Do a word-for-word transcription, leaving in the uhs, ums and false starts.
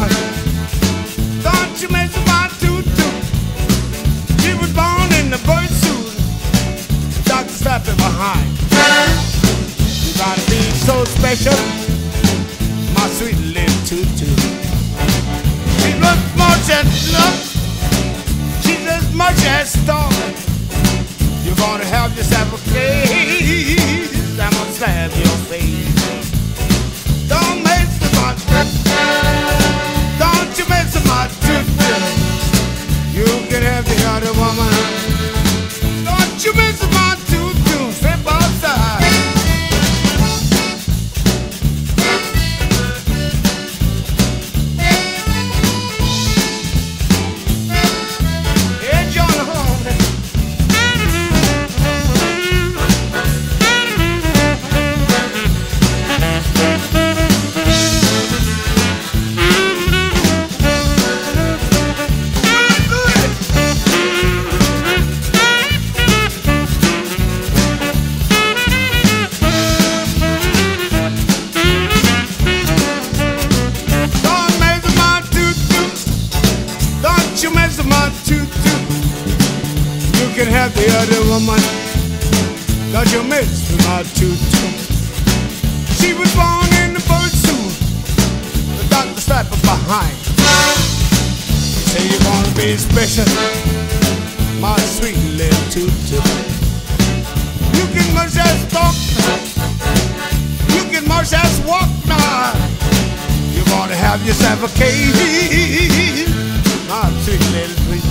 woman. Don't you mess with my tutu. She was born in the bird suit. Doctor slapped her behind. You gotta be so special, my sweet little tutu. She looks much as look. She's as much as stone. You're gonna have yourself a case. I'm gonna slap your face. Don't mess with my tutu. Don't you mess with my tutu. You can have the other woman. Don't you mess with my tutu. Step outside. Hey, John Holmes. You can have the other woman. Cause you mess with my tutu. She was born in the bird suit. The doctor slapped her behind. Say you're gonna be special, my sweet little tutu. You can much as talk, you can much as walk now. You're gonna have yourself a cage, my sweet little sweet.